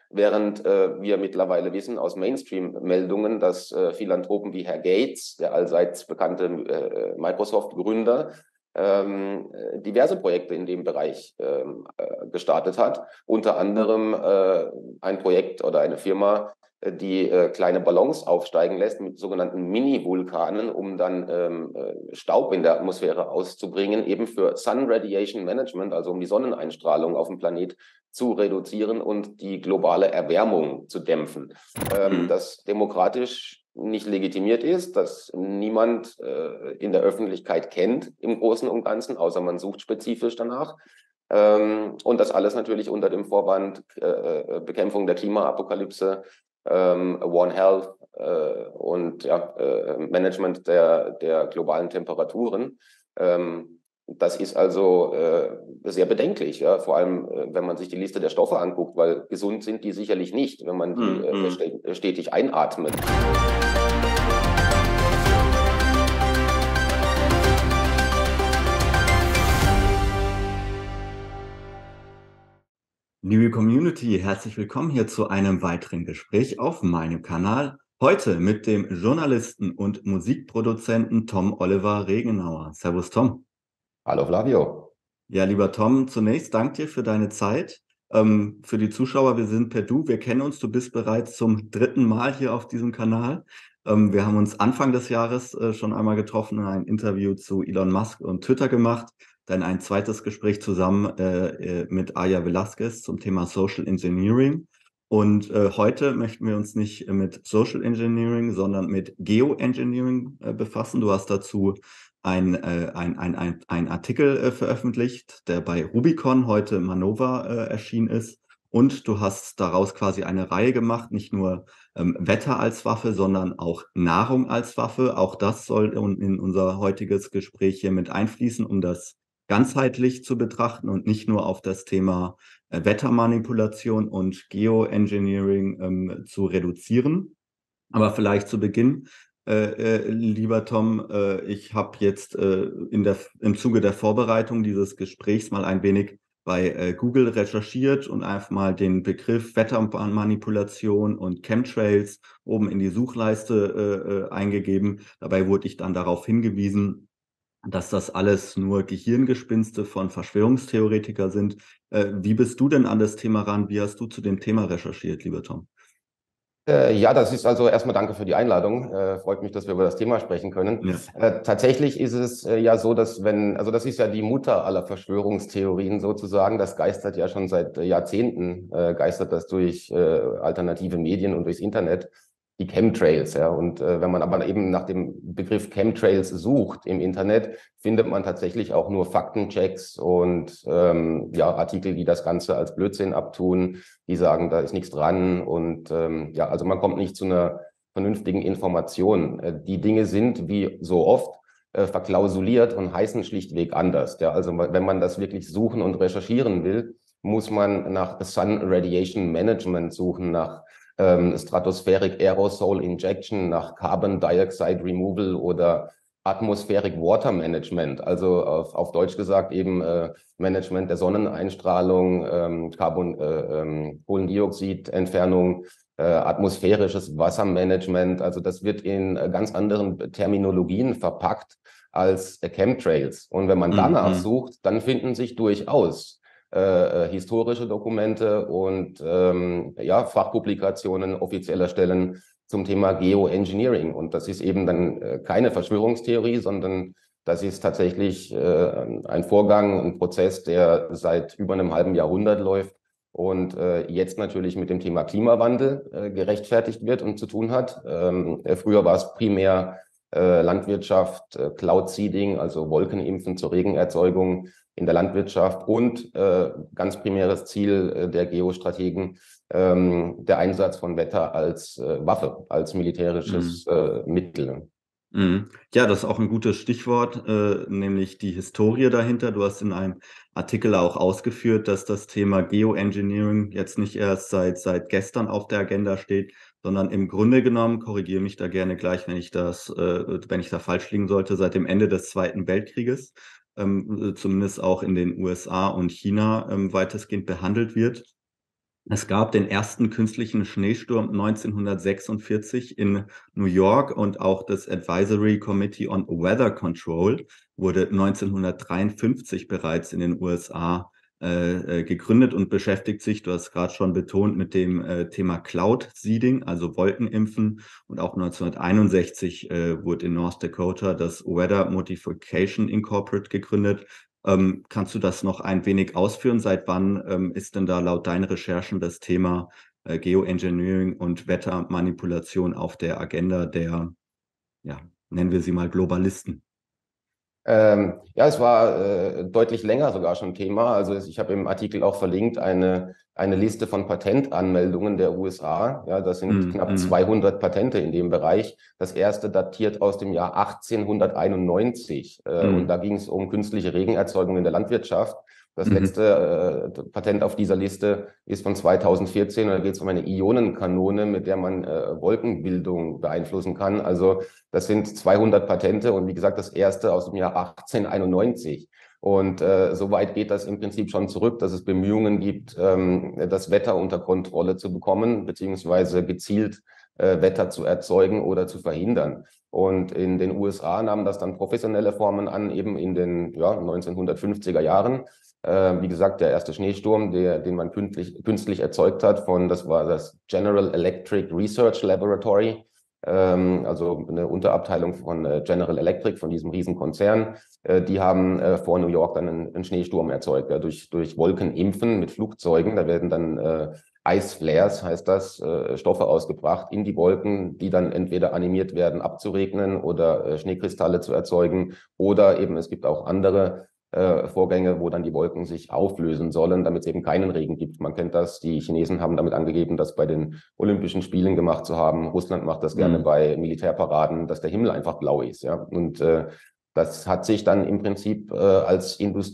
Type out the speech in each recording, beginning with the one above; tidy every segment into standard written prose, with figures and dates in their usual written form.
während wir mittlerweile wissen aus Mainstream-Meldungen, dass Philanthropen wie Herr Gates, der allseits bekannte Microsoft-Gründer, diverse Projekte in dem Bereich gestartet hat. Unter anderem ein Projekt oder eine Firma, die kleine Ballons aufsteigen lässt mit sogenannten Mini-Vulkanen, um dann Staub in der Atmosphäre auszubringen, eben für Sun Radiation Management, also um die Sonneneinstrahlung auf dem Planet zu reduzieren und die globale Erwärmung zu dämpfen. Das demokratisch nicht legitimiert ist, dass niemand in der Öffentlichkeit kennt im Großen und Ganzen, außer man sucht spezifisch danach. Und das alles natürlich unter dem Vorwand Bekämpfung der Klimaapokalypse, One Health und Management der globalen Temperaturen. Das ist also sehr bedenklich, ja? Vor allem, wenn man sich die Liste der Stoffe anguckt, weil gesund sind die sicherlich nicht, wenn man die stetig einatmet. Liebe Community, herzlich willkommen hier zu einem weiteren Gespräch auf meinem Kanal. Heute mit dem Journalisten und Musikproduzenten Tom Oliver Regenauer. Servus Tom. Hallo Flavio. Ja, lieber Tom, zunächst danke dir für deine Zeit. Für die Zuschauer, wir sind per Du, wir kennen uns, du bist bereits zum 3. Mal hier auf diesem Kanal. Wir haben uns Anfang des Jahres schon einmal getroffen und ein Interview zu Elon Musk und Twitter gemacht. Dann ein zweites Gespräch zusammen mit Aya Velasquez zum Thema Social Engineering. Und heute möchten wir uns nicht mit Social Engineering, sondern mit Geoengineering befassen. Du hast dazu ein Artikel veröffentlicht, der bei Rubicon heute Manova erschienen ist. Und du hast daraus quasi eine Reihe gemacht, nicht nur Wetter als Waffe, sondern auch Nahrung als Waffe. Auch das soll in unser heutiges Gespräch hier mit einfließen, um das ganzheitlich zu betrachten und nicht nur auf das Thema Wettermanipulation und Geoengineering zu reduzieren. Aber vielleicht zu Beginn, lieber Tom, ich habe jetzt im Zuge der Vorbereitung dieses Gesprächs mal ein wenig bei Google recherchiert und einfach mal den Begriff Wettermanipulation und Chemtrails oben in die Suchleiste eingegeben. Dabei wurde ich dann darauf hingewiesen, dass das alles nur Gehirngespinste von Verschwörungstheoretikern sind. Wie bist du denn an das Thema ran? Wie hast du zu dem Thema recherchiert, lieber Tom? Ja, das ist also erstmal danke für die Einladung. Freut mich, dass wir über das Thema sprechen können. Ja. Tatsächlich ist es ja so, dass also das ist ja die Mutter aller Verschwörungstheorien sozusagen. Das geistert ja schon seit Jahrzehnten, geistert das durch alternative Medien und durchs Internet, die Chemtrails. Ja. Und wenn man aber eben nach dem Begriff Chemtrails sucht im Internet, findet man tatsächlich auch nur Faktenchecks und Artikel, die das Ganze als Blödsinn abtun, die sagen, da ist nichts dran und also man kommt nicht zu einer vernünftigen Information. Die Dinge sind wie so oft verklausuliert und heißen schlichtweg anders. Ja, also wenn man das wirklich suchen und recherchieren will, muss man nach Sun Radiation Management suchen, nach Stratospheric Aerosol Injection, nach Carbon Dioxide Removal oder Atmospheric Water Management, also auf Deutsch gesagt eben Management der Sonneneinstrahlung, Kohlendioxidentfernung, atmosphärisches Wassermanagement. Also das wird in ganz anderen Terminologien verpackt als Chemtrails. Und wenn man danach sucht, dann finden sich durchaus historische Dokumente und Fachpublikationen offizieller Stellen zum Thema Geoengineering. Und das ist eben dann keine Verschwörungstheorie, sondern das ist tatsächlich ein Vorgang, ein Prozess, der seit über einem halben Jahrhundert läuft und jetzt natürlich mit dem Thema Klimawandel gerechtfertigt wird und zu tun hat. Früher war es primär Landwirtschaft, Cloud Seeding, also Wolkenimpfen zur Regenerzeugung in der Landwirtschaft und ganz primäres Ziel der Geostrategen, der Einsatz von Wetter als Waffe, als militärisches Mittel. Ja, das ist auch ein gutes Stichwort, nämlich die Historie dahinter. Du hast in einem Artikel auch ausgeführt, dass das Thema Geoengineering jetzt nicht erst seit gestern auf der Agenda steht, sondern im Grunde genommen, korrigiere mich da gerne gleich, wenn ich da falsch liegen sollte, seit dem Ende des Zweiten Weltkrieges, zumindest auch in den USA und China weitestgehend behandelt wird. Es gab den ersten künstlichen Schneesturm 1946 in New York und auch das Advisory Committee on Weather Control wurde 1953 bereits in den USA gegründet und beschäftigt sich, du hast gerade schon betont, mit dem Thema Cloud Seeding, also Wolkenimpfen. Und auch 1961 wurde in North Dakota das Weather Modification Incorporated gegründet. Kannst du das noch ein wenig ausführen? Seit wann ist denn da laut deinen Recherchen das Thema Geoengineering und Wettermanipulation auf der Agenda der, ja, nennen wir sie mal Globalisten? Ja, es war deutlich länger sogar schon Thema. Also ich habe im Artikel auch verlinkt eine Liste von Patentanmeldungen der USA. Ja, das sind knapp 200 Patente in dem Bereich. Das erste datiert aus dem Jahr 1891 und da ging es um künstliche Regenerzeugung in der Landwirtschaft. Das letzte Patent auf dieser Liste ist von 2014 und da geht es um eine Ionenkanone, mit der man Wolkenbildung beeinflussen kann. Also das sind 200 Patente und wie gesagt, das erste aus dem Jahr 1891. Und so weit geht das im Prinzip schon zurück, dass es Bemühungen gibt, das Wetter unter Kontrolle zu bekommen, beziehungsweise gezielt Wetter zu erzeugen oder zu verhindern. Und in den USA nahmen das dann professionelle Formen an, eben in den 1950er Jahren. Wie gesagt, der erste Schneesturm, den man künstlich erzeugt hat, das war das General Electric Research Laboratory, also eine Unterabteilung von General Electric, von diesem Riesenkonzern. Die haben vor New York dann einen Schneesturm erzeugt, ja, durch Wolkenimpfen mit Flugzeugen. Da werden dann Ice Flares, heißt das, Stoffe ausgebracht in die Wolken, die dann entweder animiert werden, abzuregnen oder Schneekristalle zu erzeugen. Oder eben es gibt auch andere Vorgänge, wo dann die Wolken sich auflösen sollen, damit es eben keinen Regen gibt. Man kennt das, die Chinesen haben damit angegeben, das bei den Olympischen Spielen gemacht zu haben. Russland macht das gerne bei Militärparaden, dass der Himmel einfach blau ist. Ja? Und das hat sich dann im Prinzip als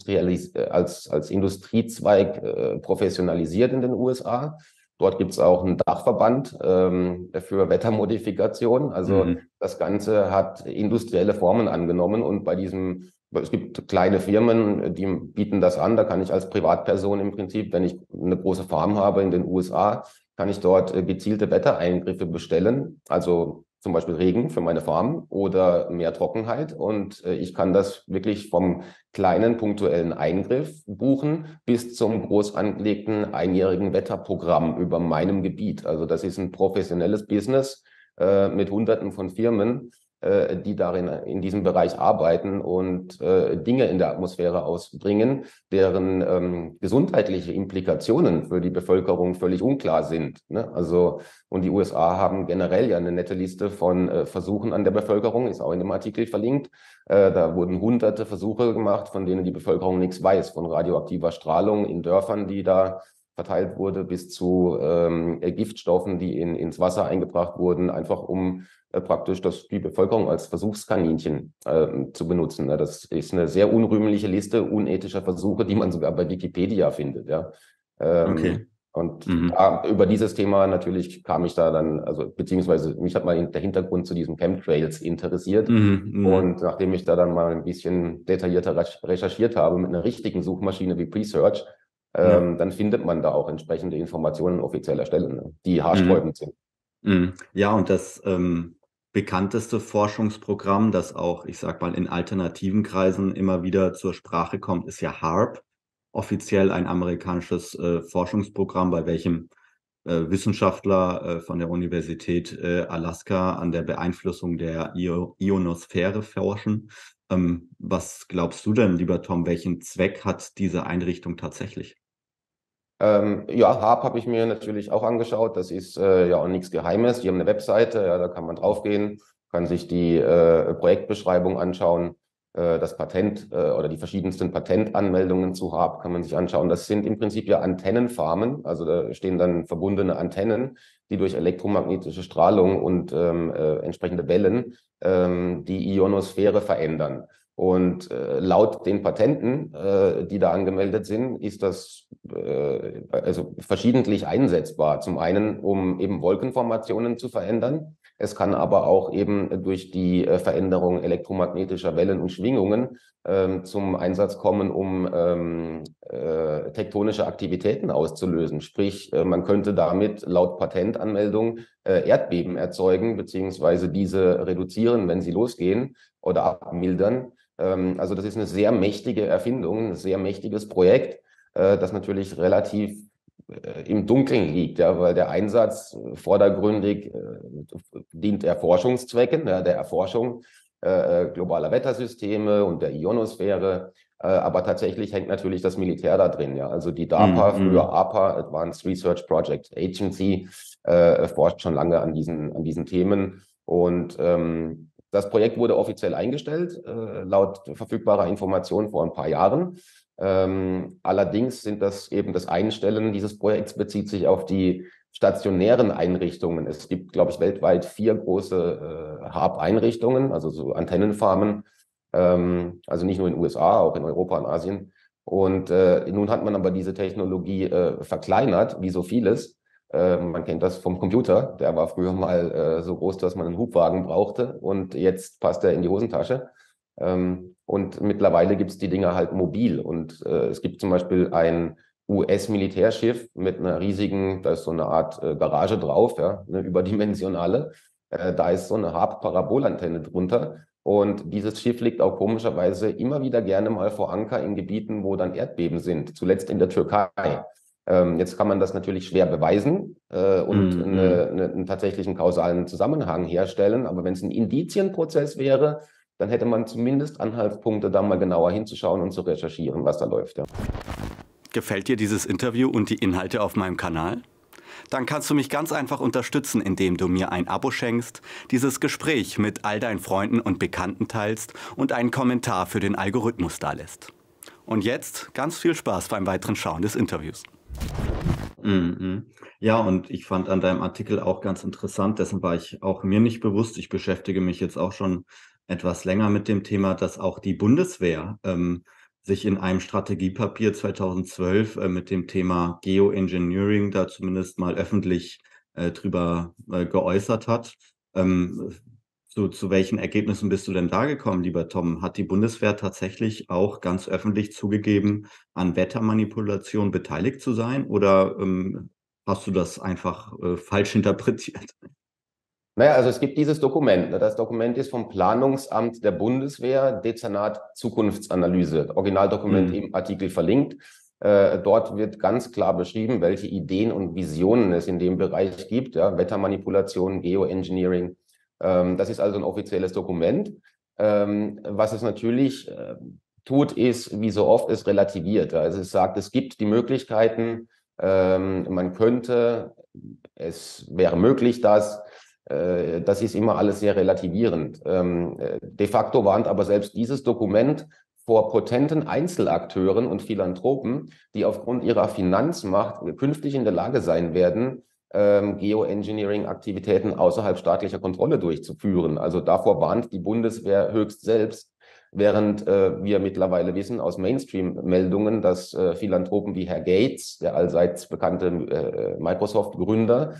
Industriezweig professionalisiert in den USA. Dort gibt es auch einen Dachverband für Wettermodifikation. Also das Ganze hat industrielle Formen angenommen und es gibt kleine Firmen, die bieten das an. Da kann ich als Privatperson im Prinzip, wenn ich eine große Farm habe in den USA, kann ich dort gezielte Wettereingriffe bestellen. Also zum Beispiel Regen für meine Farm oder mehr Trockenheit. Und ich kann das wirklich vom kleinen punktuellen Eingriff buchen bis zum groß angelegten einjährigen Wetterprogramm über meinem Gebiet. Also das ist ein professionelles Business mit Hunderten von Firmen, die darin in diesem Bereich arbeiten und Dinge in der Atmosphäre ausbringen, deren gesundheitliche Implikationen für die Bevölkerung völlig unklar sind. Ne? Also, und die USA haben generell ja eine nette Liste von Versuchen an der Bevölkerung, ist auch in dem Artikel verlinkt. Da wurden hunderte Versuche gemacht, von denen die Bevölkerung nichts weiß, von radioaktiver Strahlung in Dörfern, die da verteilt wurde, bis zu Giftstoffen, die ins Wasser eingebracht wurden, einfach um praktisch die Bevölkerung als Versuchskaninchen zu benutzen. Ne? Das ist eine sehr unrühmliche Liste unethischer Versuche, die man sogar bei Wikipedia findet. Ja? Okay. Und über dieses Thema natürlich kam ich da dann, also beziehungsweise mich hat mal der Hintergrund zu diesen Chemtrails interessiert. Und nachdem ich da dann mal ein bisschen detaillierter recherchiert habe mit einer richtigen Suchmaschine wie Presearch, dann findet man da auch entsprechende Informationen offizieller Stellen, ne? Die haarsträubend sind. Ja, und das bekannteste Forschungsprogramm, das auch, ich sag mal, in alternativen Kreisen immer wieder zur Sprache kommt, ist ja HAARP, offiziell ein amerikanisches Forschungsprogramm, bei welchem Wissenschaftler von der Universität Alaska an der Beeinflussung der Ionosphäre forschen. Was glaubst du denn, lieber Tom, welchen Zweck hat diese Einrichtung tatsächlich? Ja, HAARP habe ich mir natürlich auch angeschaut. Das ist ja auch nichts Geheimes. Die haben eine Webseite, ja, da kann man draufgehen, kann sich die Projektbeschreibung anschauen, das Patent oder die verschiedensten Patentanmeldungen zu HAARP kann man sich anschauen. Das sind im Prinzip ja Antennenfarmen, also da stehen dann verbundene Antennen, die durch elektromagnetische Strahlung und entsprechende Wellen die Ionosphäre verändern. Und laut den Patenten, die da angemeldet sind, ist das also verschiedentlich einsetzbar. Zum einen, um eben Wolkenformationen zu verändern. Es kann aber auch eben durch die Veränderung elektromagnetischer Wellen und Schwingungen zum Einsatz kommen, um tektonische Aktivitäten auszulösen. Sprich, man könnte damit laut Patentanmeldung Erdbeben erzeugen, beziehungsweise diese reduzieren, wenn sie losgehen oder abmildern. Also das ist eine sehr mächtige Erfindung, ein sehr mächtiges Projekt, das natürlich relativ im Dunkeln liegt, ja, weil der Einsatz vordergründig dient Erforschungszwecken, ja, der Erforschung globaler Wettersysteme und der Ionosphäre. Aber tatsächlich hängt natürlich das Militär da drin. Ja. Also die DARPA, früher ARPA, Advanced Research Project Agency, forscht schon lange an diesen Themen. Und das Projekt wurde offiziell eingestellt, laut verfügbarer Informationen vor ein paar Jahren. Allerdings sind das eben das Einstellen dieses Projekts bezieht sich auf die stationären Einrichtungen. Es gibt, glaube ich, weltweit 4 große HARP-Einrichtungen, also so Antennenfarmen, also nicht nur in den USA, auch in Europa und Asien. Und nun hat man aber diese Technologie verkleinert, wie so vieles. Man kennt das vom Computer, der war früher mal so groß, dass man einen Hubwagen brauchte und jetzt passt er in die Hosentasche. Und mittlerweile gibt es die Dinger halt mobil. Und es gibt zum Beispiel ein US-Militärschiff mit einer riesigen, da ist so eine Art Garage drauf, ja, eine überdimensionale. Da ist so eine HARP-Parabolantenne drunter. Und dieses Schiff liegt auch komischerweise immer wieder gerne mal vor Anker in Gebieten, wo dann Erdbeben sind, zuletzt in der Türkei. Jetzt kann man das natürlich schwer beweisen und einen tatsächlichen kausalen Zusammenhang herstellen. Aber wenn es ein Indizienprozess wäre, dann hätte man zumindest Anhaltspunkte, da mal genauer hinzuschauen und zu recherchieren, was da läuft. Ja. Gefällt dir dieses Interview und die Inhalte auf meinem Kanal? Dann kannst du mich ganz einfach unterstützen, indem du mir ein Abo schenkst, dieses Gespräch mit all deinen Freunden und Bekannten teilst und einen Kommentar für den Algorithmus dalässt. Und jetzt ganz viel Spaß beim weiteren Schauen des Interviews. Ja, und ich fand an deinem Artikel auch ganz interessant, dessen war ich auch mir nicht bewusst. Ich beschäftige mich jetzt auch schon etwas länger mit dem Thema, dass auch die Bundeswehr sich in einem Strategiepapier 2012 mit dem Thema Geoengineering da zumindest mal öffentlich drüber geäußert hat. Zu welchen Ergebnissen bist du denn da gekommen, lieber Tom? Hat die Bundeswehr tatsächlich auch ganz öffentlich zugegeben, an Wettermanipulation beteiligt zu sein? Oder hast du das einfach falsch interpretiert? Naja, also es gibt dieses Dokument. Das Dokument ist vom Planungsamt der Bundeswehr, Dezernat Zukunftsanalyse. Originaldokument im Artikel verlinkt. Dort wird ganz klar beschrieben, welche Ideen und Visionen es in dem Bereich gibt. Ja, Wettermanipulation, Geoengineering. Das ist also ein offizielles Dokument. Was es natürlich tut, ist, wie so oft, es relativiert. Also es sagt, es gibt die Möglichkeiten, man könnte, es wäre möglich, dass das ist immer alles sehr relativierend. De facto warnt aber selbst dieses Dokument vor potenten Einzelakteuren und Philanthropen, die aufgrund ihrer Finanzmacht künftig in der Lage sein werden, Geoengineering-Aktivitäten außerhalb staatlicher Kontrolle durchzuführen. Also davor warnt die Bundeswehr höchst selbst, während wir mittlerweile wissen aus Mainstream-Meldungen, dass Philanthropen wie Herr Gates, der allseits bekannte Microsoft-Gründer,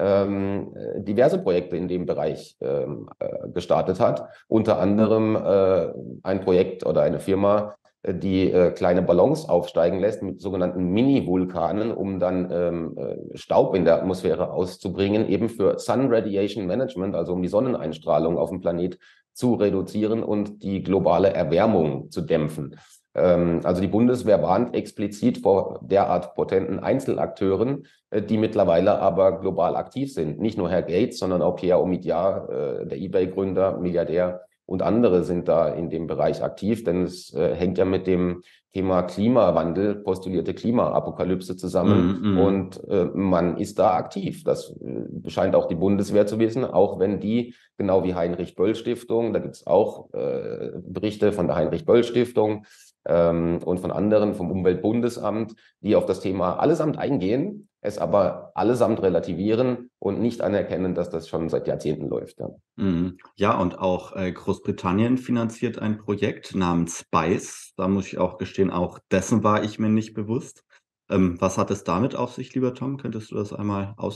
diverse Projekte in dem Bereich gestartet hat. Unter anderem ein Projekt oder eine Firma, die kleine Ballons aufsteigen lässt mit sogenannten Mini-Vulkanen, um dann Staub in der Atmosphäre auszubringen, eben für Sun Radiation Management, also um die Sonneneinstrahlung auf dem Planet zu reduzieren und die globale Erwärmung zu dämpfen. Also die Bundeswehr warnt explizit vor derart potenten Einzelakteuren, die mittlerweile aber global aktiv sind. Nicht nur Herr Gates, sondern auch Pierre Omidyar, der eBay-Gründer, Milliardär, und andere sind da in dem Bereich aktiv, denn es hängt ja mit dem Thema Klimawandel, postulierte Klimaapokalypse zusammen und man ist da aktiv. Das scheint auch die Bundeswehr zu wissen, auch wenn die, genau wie Heinrich-Böll-Stiftung, da gibt es auch Berichte von der Heinrich-Böll-Stiftung und von anderen, vom Umweltbundesamt, die auf das Thema allesamt eingehen, es aber allesamt relativieren und nicht anerkennen, dass das schon seit Jahrzehnten läuft. Ja, ja, und auch Großbritannien finanziert ein Projekt namens SPICE. Da muss ich auch gestehen, auch dessen war ich mir nicht bewusst. Was hat es damit auf sich, lieber Tom? Könntest du das einmal ausführen?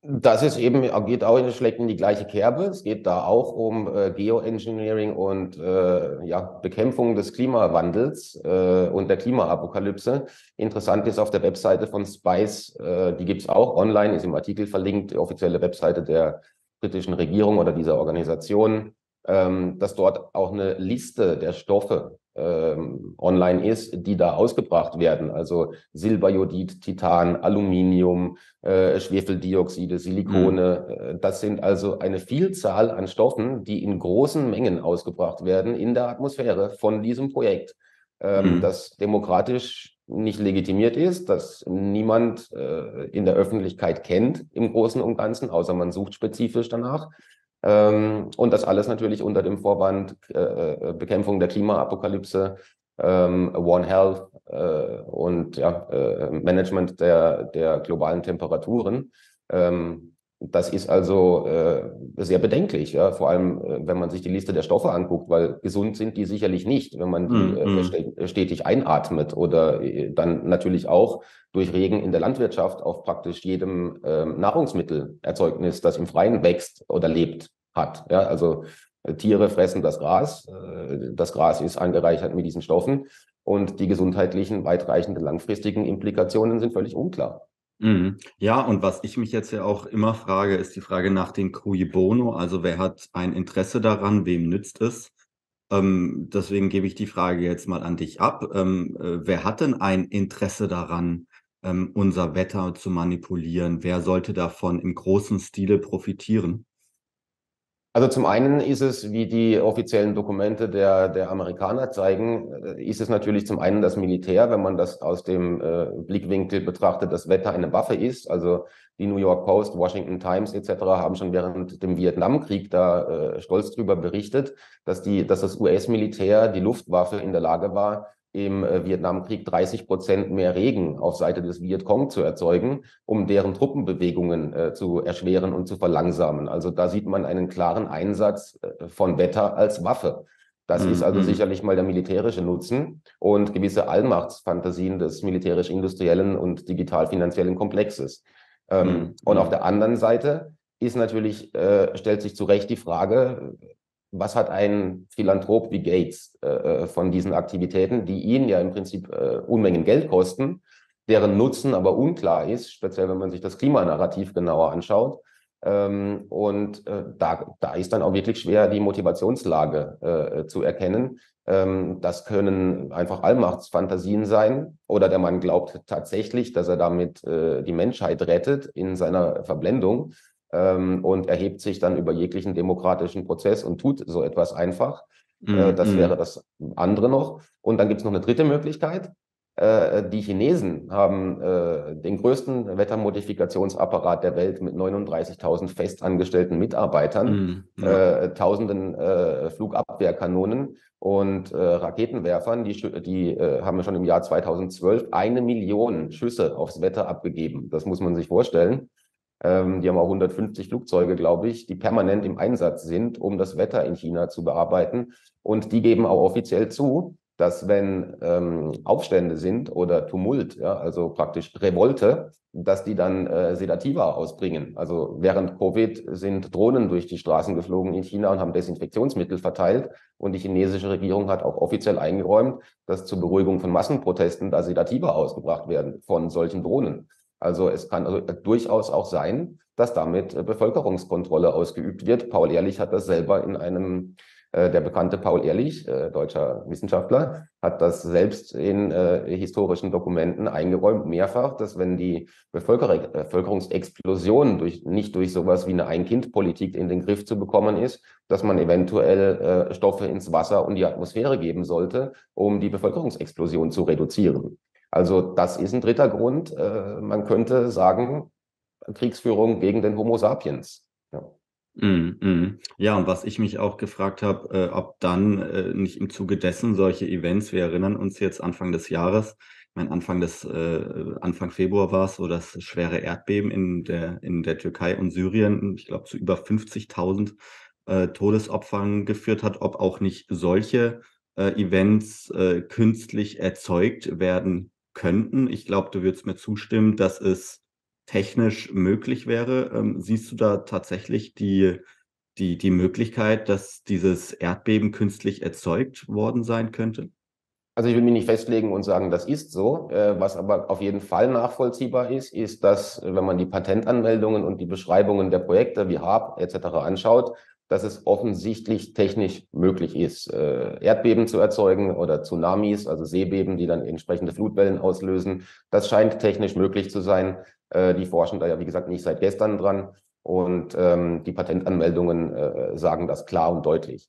Das ist eben, geht auch schlägt in die gleiche Kerbe. Es geht da auch um Geoengineering und ja, Bekämpfung des Klimawandels und der Klimaapokalypse. Interessant ist auf der Webseite von SPICE, die gibt es auch online, ist im Artikel verlinkt, die offizielle Webseite der britischen Regierung oder dieser Organisation, dass dort auch eine Liste der Stoffe online ist, die da ausgebracht werden. Also Silberjodid, Titan, Aluminium, Schwefeldioxide, Mhm. Silikone. Das sind also eine Vielzahl an Stoffen, die in großen Mengen ausgebracht werden in der Atmosphäre von diesem Projekt, Mhm. das demokratisch nicht legitimiert ist, das niemand in der Öffentlichkeit kennt im Großen und Ganzen, außer man sucht spezifisch danach. Und das alles natürlich unter dem Vorwand Bekämpfung der Klimaapokalypse, One Health und ja, Management der globalen Temperaturen. Das ist also sehr bedenklich, ja? Vor allem, wenn man sich die Liste der Stoffe anguckt, weil gesund sind die sicherlich nicht, wenn man die Mhm. stetig einatmet oder dann natürlich auch durch Regen in der Landwirtschaft auf praktisch jedem Nahrungsmittelerzeugnis, das im Freien wächst oder lebt, hat. Ja? Also Tiere fressen das Gras ist angereichert mit diesen Stoffen und die gesundheitlichen, weitreichenden, langfristigen Implikationen sind völlig unklar. Mhm. Ja, und was ich mich jetzt ja auch immer frage, ist die Frage nach dem Cui Bono. Also wer hat ein Interesse daran, wem nützt es? Deswegen gebe ich die Frage jetzt mal an dich ab. Wer hat denn ein Interesse daran, unser Wetter zu manipulieren? Wer sollte davon im großen Stile profitieren? Also zum einen ist es, wie die offiziellen Dokumente der Amerikaner zeigen, ist es natürlich zum einen das Militär, wenn man das aus dem Blickwinkel betrachtet, dass Wetter eine Waffe ist. Also die New York Post, Washington Times etc. haben schon während dem Vietnamkrieg da stolz drüber berichtet, dass das US-Militär, die Luftwaffe in der Lage war, im Vietnamkrieg 30% mehr Regen auf Seite des Vietcong zu erzeugen, um deren Truppenbewegungen zu erschweren und zu verlangsamen. Also da sieht man einen klaren Einsatz von Wetter als Waffe. Das ist Mhm. also Mhm. sicherlich mal der militärische Nutzen und gewisse Allmachtsfantasien des militärisch-industriellen und digital-finanziellen Komplexes. Mhm. Und auf Mhm. der anderen Seite ist natürlich, stellt sich zu Recht die Frage, was hat ein Philanthrop wie Gates von diesen Aktivitäten, die ihn ja im Prinzip Unmengen Geld kosten, deren Nutzen aber unklar ist, speziell wenn man sich das Klimanarrativ genauer anschaut. Da ist dann auch wirklich schwer, die Motivationslage zu erkennen. Das können einfach Allmachtsfantasien sein oder der Mann glaubt tatsächlich, dass er damit die Menschheit rettet in seiner Verblendung und erhebt sich dann über jeglichen demokratischen Prozess und tut so etwas einfach. Mhm. Das wäre Mhm. das andere noch. Und dann gibt es noch eine dritte Möglichkeit. Die Chinesen haben den größten Wettermodifikationsapparat der Welt mit 39.000 festangestellten Mitarbeitern, Mhm. Ja. tausenden Flugabwehrkanonen und Raketenwerfern. Die haben schon im Jahr 2012 1 Million Schüsse aufs Wetter abgegeben. Das muss man sich vorstellen. Die haben auch 150 Flugzeuge, glaube ich, die permanent im Einsatz sind, um das Wetter in China zu bearbeiten. Und die geben auch offiziell zu, dass wenn Aufstände sind oder Tumult, ja, also praktisch Revolte, dass die dann Sedativa ausbringen. Also während Covid sind Drohnen durch die Straßen geflogen in China und haben Desinfektionsmittel verteilt. Und die chinesische Regierung hat auch offiziell eingeräumt, dass zur Beruhigung von Massenprotesten da Sedativa ausgebracht werden von solchen Drohnen. Also es kann also durchaus auch sein, dass damit Bevölkerungskontrolle ausgeübt wird. Paul Ehrlich hat das selber in einem, der bekannte Paul Ehrlich, deutscher Wissenschaftler, hat das selbst in historischen Dokumenten eingeräumt, mehrfach, dass wenn die Bevölkerungsexplosion nicht durch sowas wie eine Ein-Kind-Politik in den Griff zu bekommen ist, dass man eventuell Stoffe ins Wasser und die Atmosphäre geben sollte, um die Bevölkerungsexplosion zu reduzieren. Also das ist ein dritter Grund. Man könnte sagen, Kriegsführung gegen den Homo sapiens. Ja. Mhm. Mhm. Ja, und was ich mich auch gefragt habe, ob dann nicht im Zuge dessen solche Events, wir erinnern uns jetzt Anfang des Jahres, ich meine Anfang Februar war es so, das schwere Erdbeben in der Türkei und Syrien, ich glaube zu über 50.000 Todesopfern geführt hat, ob auch nicht solche Events künstlich erzeugt werden könnten. Ich glaube, du würdest mir zustimmen, dass es technisch möglich wäre. Siehst du da tatsächlich die Möglichkeit, dass dieses Erdbeben künstlich erzeugt worden sein könnte? Also ich will mich nicht festlegen und sagen, das ist so. Was aber auf jeden Fall nachvollziehbar ist, dass, wenn man die Patentanmeldungen und die Beschreibungen der Projekte wie HARP etc. anschaut, dass es offensichtlich technisch möglich ist, Erdbeben zu erzeugen oder Tsunamis, also Seebeben, die dann entsprechende Flutwellen auslösen. Das scheint technisch möglich zu sein. Die forschen da ja, wie gesagt, nicht seit gestern dran. Und die Patentanmeldungen sagen das klar und deutlich.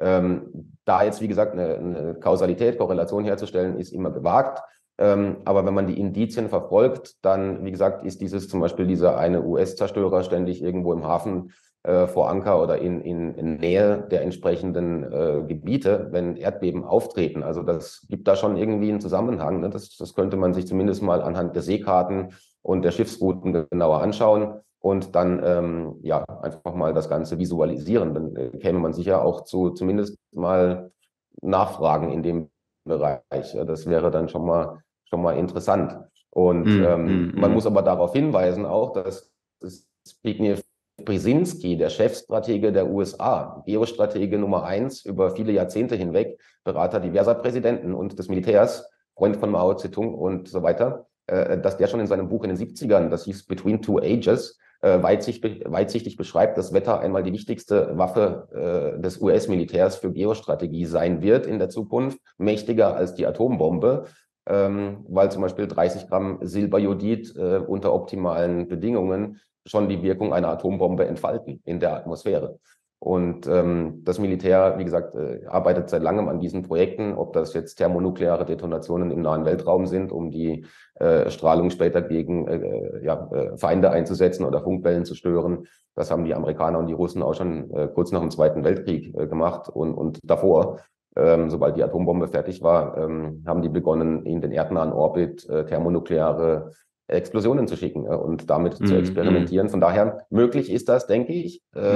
Da jetzt, wie gesagt, eine Kausalität, Korrelation herzustellen, ist immer gewagt. Aber wenn man die Indizien verfolgt, dann, wie gesagt, ist zum Beispiel dieser eine US-Zerstörer ständig irgendwo im Hafen vor Anker oder in Nähe der entsprechenden Gebiete, wenn Erdbeben auftreten. Also das gibt da schon irgendwie einen Zusammenhang. Ne? Das könnte man sich zumindest mal anhand der Seekarten und der Schiffsrouten genauer anschauen und dann ja einfach mal das Ganze visualisieren. Dann käme man sicher auch zu zumindest mal Nachfragen in dem Bereich. Das wäre dann schon mal interessant. Und man muss aber darauf hinweisen auch, dass Zbigniew Brzezinski, der Chefstratege der USA, Geostratege Nummer 1 über viele Jahrzehnte hinweg, Berater diverser Präsidenten und des Militärs, Freund von Mao Zedong und so weiter, dass der schon in seinem Buch in den 70ern, das hieß Between Two Ages, weitsichtig beschreibt, dass Wetter einmal die wichtigste Waffe des US-Militärs für Geostrategie sein wird in der Zukunft, mächtiger als die Atombombe, weil zum Beispiel 30 Gramm Silberjodid unter optimalen Bedingungen schon die Wirkung einer Atombombe entfalten in der Atmosphäre. Und das Militär, wie gesagt, arbeitet seit langem an diesen Projekten, ob das jetzt thermonukleare Detonationen im nahen Weltraum sind, um die Strahlung später gegen Feinde einzusetzen oder Funkwellen zu stören. Das haben die Amerikaner und die Russen auch schon kurz nach dem Zweiten Weltkrieg gemacht und davor. Sobald die Atombombe fertig war, haben die begonnen, in den erdnahen Orbit thermonukleare Explosionen zu schicken und damit zu experimentieren. Von daher, möglich ist das, denke ich.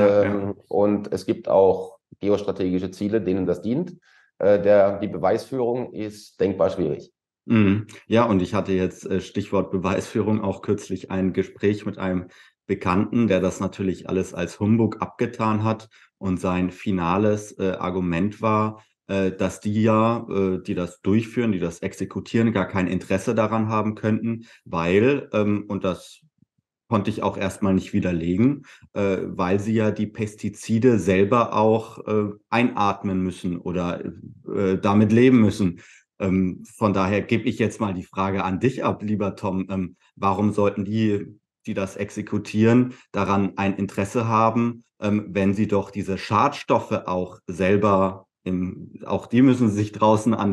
Und es gibt auch geostrategische Ziele, denen das dient. Die Beweisführung ist denkbar schwierig. Ja, und ich hatte jetzt Stichwort Beweisführung auch kürzlich ein Gespräch mit einem Bekannten, der das natürlich alles als Humbug abgetan hat. Und sein finales Argument war, dass die das durchführen, die das exekutieren, gar kein Interesse daran haben könnten, weil, und das konnte ich auch erstmal nicht widerlegen, weil sie ja die Pestizide selber auch einatmen müssen oder damit leben müssen. Von daher gebe ich jetzt mal die Frage an dich ab, lieber Tom. Warum sollten die das exekutieren, daran ein Interesse haben, wenn sie doch diese Schadstoffe auch selber auch die müssen sich draußen an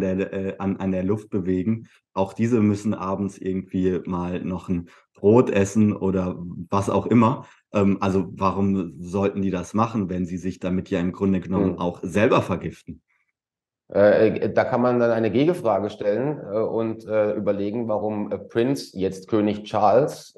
der Luft bewegen. Auch diese müssen abends irgendwie mal noch ein Brot essen oder was auch immer. Also warum sollten die das machen, wenn sie sich damit ja im Grunde genommen auch selber vergiften? Da kann man dann eine Gegenfrage stellen und überlegen, warum Prince, jetzt König Charles,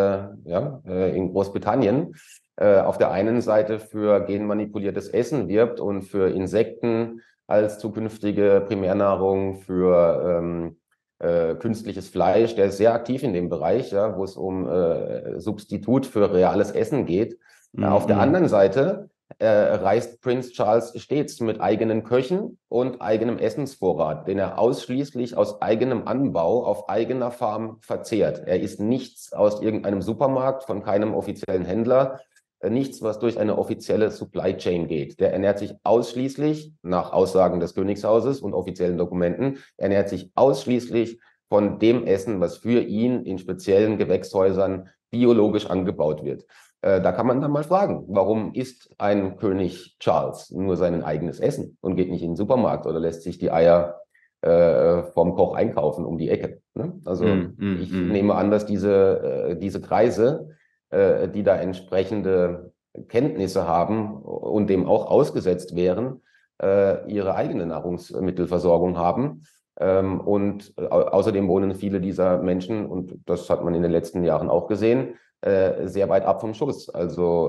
in Großbritannien, auf der einen Seite für genmanipuliertes Essen wirbt und für Insekten als zukünftige Primärnahrung, für künstliches Fleisch. Der ist sehr aktiv in dem Bereich, ja, wo es um Substitut für reales Essen geht. Auf der anderen Seite reist Prince Charles stets mit eigenen Köchen und eigenem Essensvorrat, den er ausschließlich aus eigenem Anbau auf eigener Farm verzehrt. Er isst nichts aus irgendeinem Supermarkt, von keinem offiziellen Händler, nichts, was durch eine offizielle Supply Chain geht. Der ernährt sich ausschließlich, nach Aussagen des Königshauses und offiziellen Dokumenten, ernährt sich ausschließlich von dem Essen, was für ihn in speziellen Gewächshäusern biologisch angebaut wird. Da kann man dann mal fragen, warum isst ein König Charles nur sein eigenes Essen und geht nicht in den Supermarkt oder lässt sich die Eier vom Koch einkaufen um die Ecke. Ne? Also ich nehme an, dass diese Kreise, die da entsprechende Kenntnisse haben und dem auch ausgesetzt wären, ihre eigene Nahrungsmittelversorgung haben. Und außerdem wohnen viele dieser Menschen, und das hat man in den letzten Jahren auch gesehen, sehr weit ab vom Schuss. Also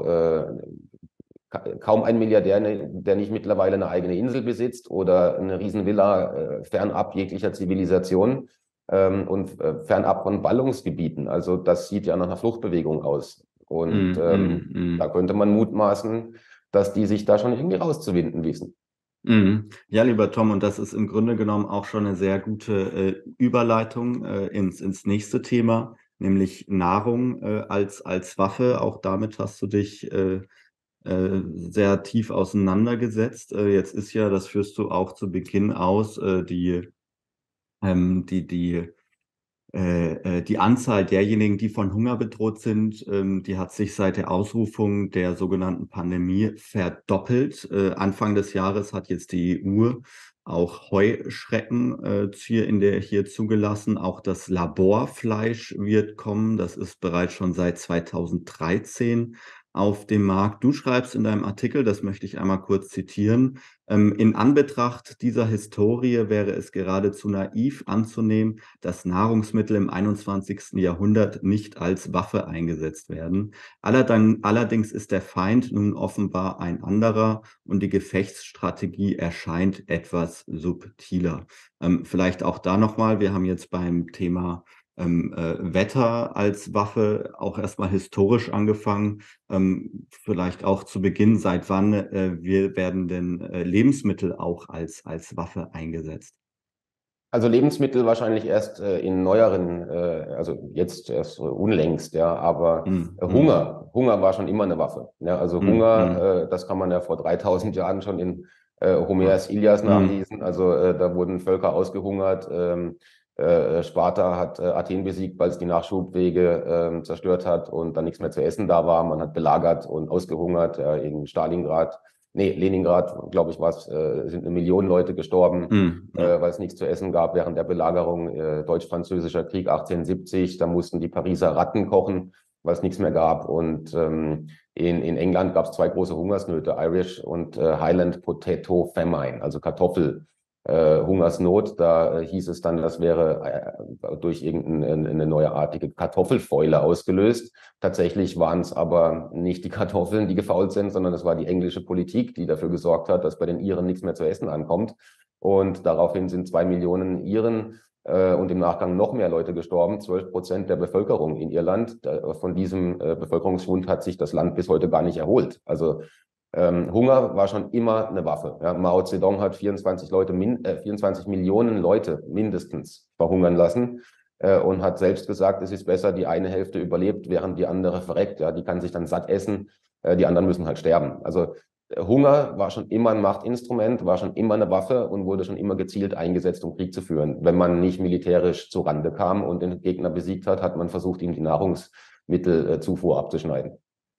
kaum ein Milliardär, der nicht mittlerweile eine eigene Insel besitzt oder eine Riesenvilla fernab jeglicher Zivilisation. und fernab von Ballungsgebieten. Also das sieht ja nach einer Fluchtbewegung aus. Und da könnte man mutmaßen, dass die sich da schon irgendwie rauszuwinden wissen. Ja, lieber Tom, und das ist im Grunde genommen auch schon eine sehr gute Überleitung ins nächste Thema, nämlich Nahrung als Waffe. Auch damit hast du dich sehr tief auseinandergesetzt. Jetzt ist ja, das führst du auch zu Beginn aus, die die Anzahl derjenigen, die von Hunger bedroht sind, die hat sich seit der Ausrufung der sogenannten Pandemie verdoppelt. Anfang des Jahres hat jetzt die EU auch Heuschrecken hier zugelassen. Auch das Laborfleisch wird kommen. Das ist bereits schon seit 2013 auf dem Markt. Du schreibst in deinem Artikel, das möchte ich einmal kurz zitieren: In Anbetracht dieser Historie wäre es geradezu naiv anzunehmen, dass Nahrungsmittel im 21. Jahrhundert nicht als Waffe eingesetzt werden. Allerdings ist der Feind nun offenbar ein anderer und die Gefechtsstrategie erscheint etwas subtiler. Vielleicht auch da nochmal, wir haben jetzt beim Thema Wetter als Waffe auch erstmal historisch angefangen. Vielleicht auch zu Beginn, seit wann werden denn Lebensmittel auch als Waffe eingesetzt? Also Lebensmittel wahrscheinlich erst in neueren, also jetzt erst unlängst, ja, aber Hm, hm, Hunger war schon immer eine Waffe. Ja, also hm, hm. Hunger, das kann man ja vor 3000 Jahren schon in Ah, Homers Ilias hm, nachlesen. Also da wurden Völker ausgehungert. Sparta hat Athen besiegt, weil es die Nachschubwege zerstört hat und dann nichts mehr zu essen da war. Man hat belagert und ausgehungert, in Stalingrad. Nee, Leningrad, glaube ich, sind 1 Million Leute gestorben, ja. weil es nichts zu essen gab während der Belagerung. Deutsch-Französischer Krieg 1870, da mussten die Pariser Ratten kochen, weil es nichts mehr gab. Und in England gab es 2 große Hungersnöte, Irish und Highland Potato Famine, also Kartoffel. Hungersnot, da hieß es dann, das wäre durch irgendeine neuartige Kartoffelfäule ausgelöst. Tatsächlich waren es aber nicht die Kartoffeln, die gefault sind, sondern es war die englische Politik, die dafür gesorgt hat, dass bei den Iren nichts mehr zu essen ankommt. Und daraufhin sind 2 Millionen Iren und im Nachgang noch mehr Leute gestorben, 12% der Bevölkerung in Irland. Von diesem Bevölkerungsschwund hat sich das Land bis heute gar nicht erholt. Also Hunger war schon immer eine Waffe. Ja, Mao Zedong hat 24 Millionen Leute mindestens verhungern lassen und hat selbst gesagt, es ist besser, die eine Hälfte überlebt, während die andere verreckt. Ja, die kann sich dann satt essen, die anderen müssen halt sterben. Also Hunger war schon immer ein Machtinstrument, war schon immer eine Waffe und wurde schon immer gezielt eingesetzt, um Krieg zu führen. Wenn man nicht militärisch zu Rande kam und den Gegner besiegt hat, hat man versucht, ihm die Nahrungsmittelzufuhr abzuschneiden.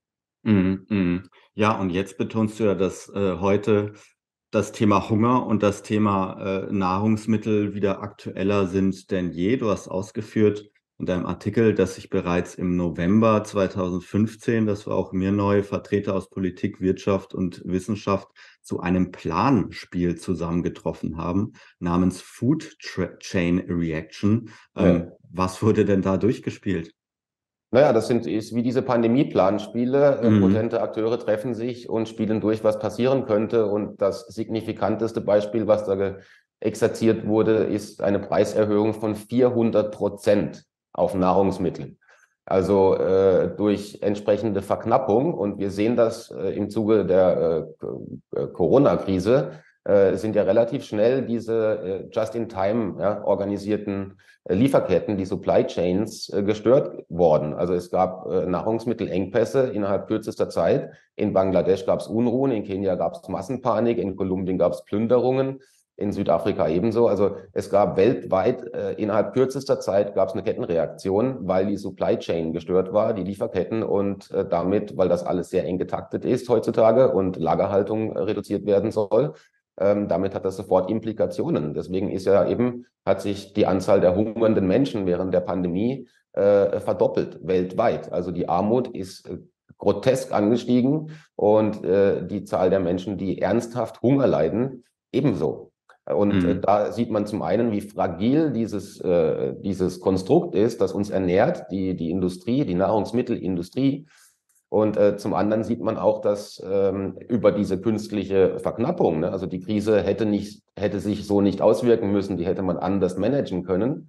Ja, und jetzt betonst du ja, dass heute das Thema Hunger und das Thema Nahrungsmittel wieder aktueller sind denn je. Du hast ausgeführt in deinem Artikel, dass sich bereits im November 2015, das war auch mir neu, Vertreter aus Politik, Wirtschaft und Wissenschaft zu einem Planspiel zusammengetroffen haben, namens Chain Reaction. Ja. Was wurde denn da durchgespielt? Naja, ist wie diese Pandemie-Planspiele. Mhm. Potente Akteure treffen sich und spielen durch, was passieren könnte. Und das signifikanteste Beispiel, was da exerziert wurde, ist eine Preiserhöhung von 400% auf Nahrungsmittel. Also durch entsprechende Verknappung. Und wir sehen das im Zuge der Corona-Krise, sind ja relativ schnell diese just-in-time organisierten Lieferketten, die Supply Chains, gestört worden. Also es gab Nahrungsmittelengpässe innerhalb kürzester Zeit. In Bangladesch gab es Unruhen, in Kenia gab es Massenpanik, in Kolumbien gab es Plünderungen, in Südafrika ebenso. Also es gab weltweit innerhalb kürzester Zeit gab es eine Kettenreaktion, weil die Supply Chain gestört war, die Lieferketten und damit, weil das alles sehr eng getaktet ist heutzutage und Lagerhaltung reduziert werden soll, damit hat das sofort Implikationen. Deswegen hat sich die Anzahl der hungernden Menschen während der Pandemie verdoppelt weltweit. Also die Armut ist grotesk angestiegen und die Zahl der Menschen, die ernsthaft Hunger leiden, ebenso. Und Mhm. da sieht man zum einen, wie fragil dieses Konstrukt ist, das uns ernährt, die Industrie, die Nahrungsmittelindustrie. Und zum anderen sieht man auch, dass über diese künstliche Verknappung, ne, also die Krise hätte sich so nicht auswirken müssen, die hätte man anders managen können.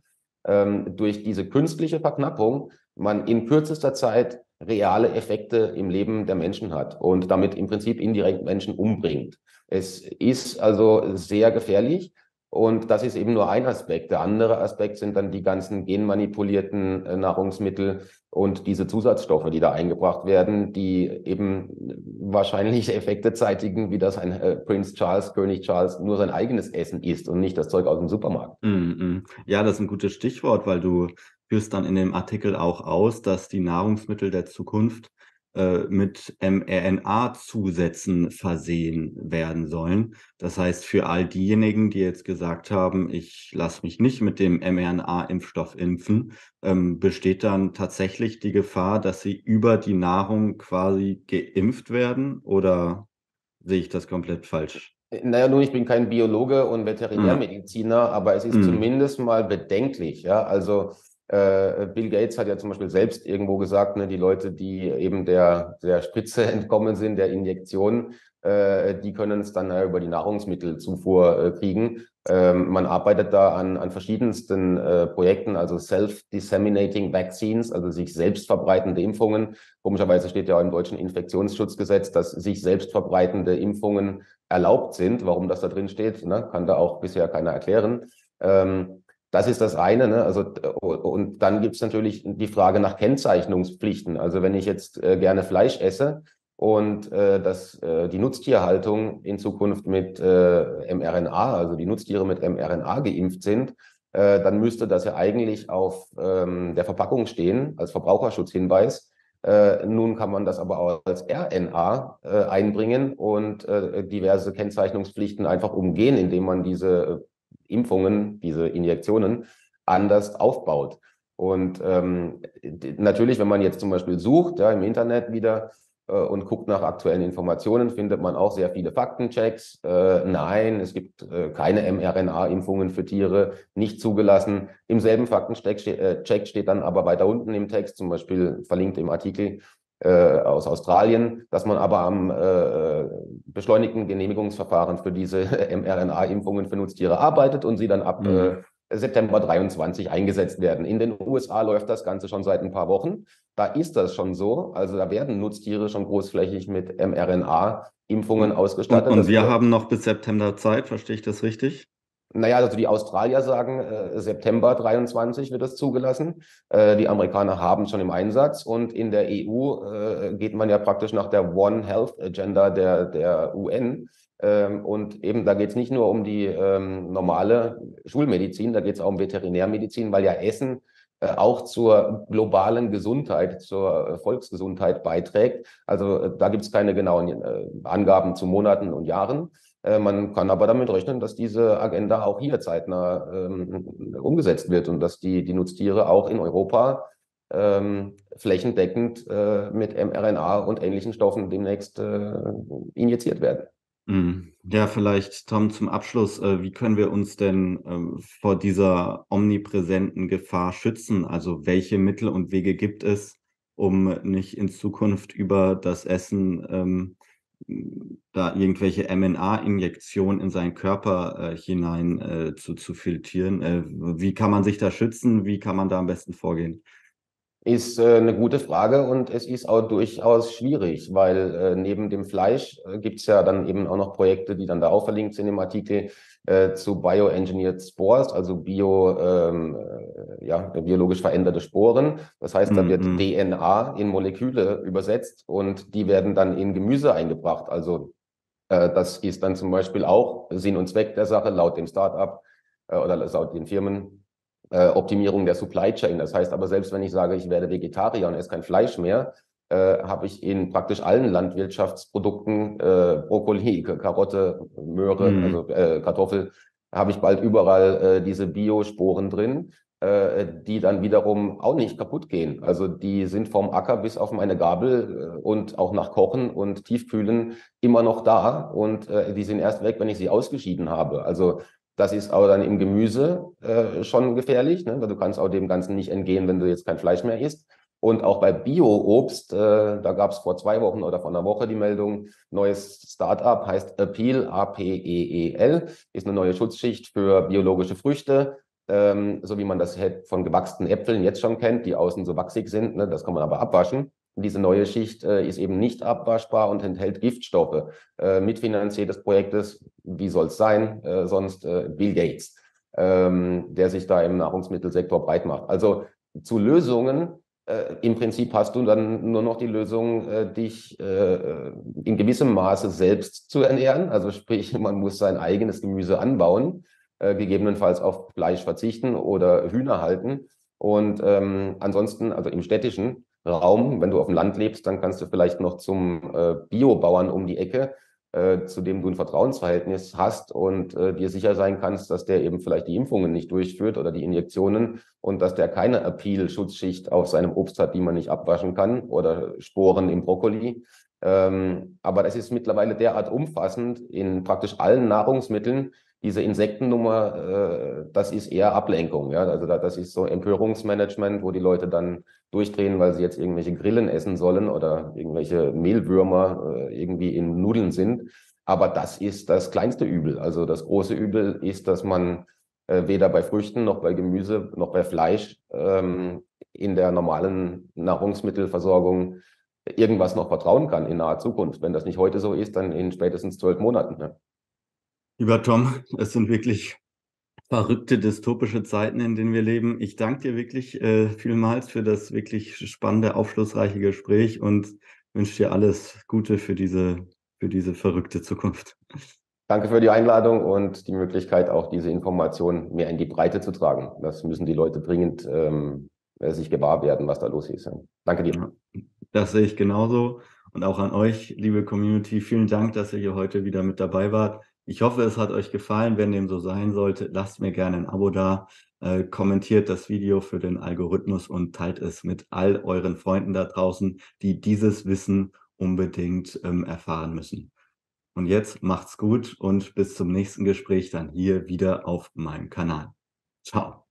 durch diese künstliche Verknappung man in kürzester Zeit reale Effekte im Leben der Menschen hat und damit im Prinzip indirekt Menschen umbringt. Es ist also sehr gefährlich. Und das ist eben nur ein Aspekt. Der andere Aspekt sind dann die ganzen genmanipulierten Nahrungsmittel und diese Zusatzstoffe, die da eingebracht werden, die eben wahrscheinlich Effekte zeitigen, wie das ein Prinz Charles, König Charles, nur sein eigenes Essen isst und nicht das Zeug aus dem Supermarkt. Ja, das ist ein gutes Stichwort, weil du führst dann in dem Artikel auch aus, dass die Nahrungsmittel der Zukunft mit mRNA-Zusätzen versehen werden sollen. Das heißt, für all diejenigen, die jetzt gesagt haben, ich lasse mich nicht mit dem mRNA-Impfstoff impfen, besteht dann tatsächlich die Gefahr, dass sie über die Nahrung quasi geimpft werden? Oder sehe ich das komplett falsch? Naja, nun, ich bin kein Biologe und Ja. Veterinärmediziner, aber es ist Mm, zumindest mal bedenklich. Ja? Also Bill Gates hat ja zum Beispiel selbst irgendwo gesagt, ne, die Leute, die eben der Spritze entkommen sind, der Injektion, die können es dann über die Nahrungsmittelzufuhr kriegen. Man arbeitet da an verschiedensten Projekten, also Self-Disseminating Vaccines, also sich selbst verbreitende Impfungen. Komischerweise steht ja auch im deutschen Infektionsschutzgesetz, dass sich selbst verbreitende Impfungen erlaubt sind. Warum das da drin steht, ne, kann da auch bisher keiner erklären. Das ist das eine, ne? Also, und dann gibt es natürlich die Frage nach Kennzeichnungspflichten. Also wenn ich jetzt gerne Fleisch esse und die Nutztierhaltung in Zukunft mit mRNA, also die Nutztiere mit mRNA geimpft sind, dann müsste das ja eigentlich auf der Verpackung stehen als Verbraucherschutzhinweis. Nun kann man das aber auch als RNA einbringen und diverse Kennzeichnungspflichten einfach umgehen, indem man diese Impfungen, diese Injektionen anders aufbaut. Und natürlich, wenn man jetzt zum Beispiel sucht, ja, im Internet wieder und guckt nach aktuellen Informationen, findet man auch sehr viele Faktenchecks. Nein, es gibt keine mRNA-Impfungen für Tiere, nicht zugelassen. Im selben Faktencheck steht dann aber weiter unten im Text, zum Beispiel verlinkt im Artikel aus Australien, dass man aber am beschleunigten Genehmigungsverfahren für diese mRNA-Impfungen für Nutztiere arbeitet und sie dann ab September 23 eingesetzt werden. In den USA läuft das Ganze schon seit ein paar Wochen. Da ist das schon so. Also da werden Nutztiere schon großflächig mit mRNA-Impfungen ausgestattet. Und Das wir wird auch. haben noch bis September Zeit, verstehe ich das richtig? Naja, also die Australier sagen, September 23 wird das zugelassen. Die Amerikaner haben es schon im Einsatz und in der EU geht man ja praktisch nach der One Health Agenda der UN. Und eben da geht es nicht nur um die normale Schulmedizin, da geht es auch um Veterinärmedizin, weil ja Essen auch zur globalen Gesundheit, zur Volksgesundheit beiträgt. Also da gibt es keine genauen Angaben zu Monaten und Jahren. Man kann aber damit rechnen, dass diese Agenda auch hier zeitnah umgesetzt wird und dass die Nutztiere auch in Europa flächendeckend mit mRNA und ähnlichen Stoffen demnächst injiziert werden. Ja, vielleicht, Tom, zum Abschluss, wie können wir uns denn vor dieser omnipräsenten Gefahr schützen? Also welche Mittel und Wege gibt es, um nicht in Zukunft über das Essen da irgendwelche mRNA-Injektionen in seinen Körper hinein zu filtrieren? Wie kann man sich da schützen? Wie kann man da am besten vorgehen? Ist eine gute Frage und es ist auch durchaus schwierig, weil neben dem Fleisch gibt es ja dann eben auch noch Projekte, die dann da auch verlinkt sind im Artikel zu Bioengineered Spores, also ja, biologisch veränderte Sporen. Das heißt, da wird Mm, DNA in Moleküle übersetzt und die werden dann in Gemüse eingebracht. Also das ist dann zum Beispiel auch Sinn und Zweck der Sache laut dem Startup oder laut den Firmen. Optimierung der Supply Chain. Das heißt aber, selbst wenn ich sage, ich werde Vegetarier und esse kein Fleisch mehr, habe ich in praktisch allen Landwirtschaftsprodukten, Brokkoli, Karotte, Möhre, mm, also Kartoffel, habe ich bald überall diese Biosporen drin, die dann wiederum auch nicht kaputt gehen. Also die sind vom Acker bis auf meine Gabel und auch nach Kochen und Tiefkühlen immer noch da und die sind erst weg, wenn ich sie ausgeschieden habe. Also das ist aber dann im Gemüse schon gefährlich, ne? Weil du kannst auch dem Ganzen nicht entgehen, wenn du jetzt kein Fleisch mehr isst. Und auch bei Bio-Obst, da gab es vor 2 Wochen oder vor einer Woche die Meldung, neues Startup heißt Apeel, A-P-E-E-L, ist eine neue Schutzschicht für biologische Früchte. so wie man das von gewachsenen Äpfeln jetzt schon kennt, die außen so wachsig sind, ne, das kann man aber abwaschen. Diese neue Schicht ist eben nicht abwaschbar und enthält Giftstoffe. Mitfinanzier des Projektes, wie soll es sein, sonst Bill Gates, der sich da im Nahrungsmittelsektor breit macht. Also zu Lösungen, im Prinzip hast du dann nur noch die Lösung, dich in gewissem Maße selbst zu ernähren. Also sprich, man muss sein eigenes Gemüse anbauen, gegebenenfalls auf Fleisch verzichten oder Hühner halten. Und ansonsten, also im städtischen Raum, wenn du auf dem Land lebst, dann kannst du vielleicht noch zum Biobauern um die Ecke, zu dem du ein Vertrauensverhältnis hast und dir sicher sein kannst, dass der eben vielleicht die Impfungen nicht durchführt oder die Injektionen und dass der keine Apil-Schutzschicht auf seinem Obst hat, die man nicht abwaschen kann oder Sporen im Brokkoli. Aber das ist mittlerweile derart umfassend in praktisch allen Nahrungsmitteln. Diese Insektennummer, das ist eher Ablenkung. Ja? Also das ist so Empörungsmanagement, wo die Leute dann durchdrehen, weil sie jetzt irgendwelche Grillen essen sollen oder irgendwelche Mehlwürmer irgendwie in Nudeln sind. Aber das ist das kleinste Übel. Also das große Übel ist, dass man weder bei Früchten noch bei Gemüse noch bei Fleisch in der normalen Nahrungsmittelversorgung irgendwas noch vertrauen kann in naher Zukunft. Wenn das nicht heute so ist, dann in spätestens 12 Monaten. Ja. Lieber Tom, es sind wirklich verrückte, dystopische Zeiten, in denen wir leben. Ich danke dir wirklich vielmals für das wirklich spannende, aufschlussreiche Gespräch und wünsche dir alles Gute für diese verrückte Zukunft. Danke für die Einladung und die Möglichkeit, auch diese Informationen mehr in die Breite zu tragen. Das müssen die Leute dringend sich gewahr werden, was da los ist. Ja. Danke dir. Ja, das sehe ich genauso. Und auch an euch, liebe Community, vielen Dank, dass ihr hier heute wieder mit dabei wart. Ich hoffe, es hat euch gefallen. Wenn dem so sein sollte, lasst mir gerne ein Abo da, kommentiert das Video für den Algorithmus und teilt es mit all euren Freunden da draußen, die dieses Wissen unbedingt erfahren müssen. Und jetzt macht's gut und bis zum nächsten Gespräch dann hier wieder auf meinem Kanal. Ciao.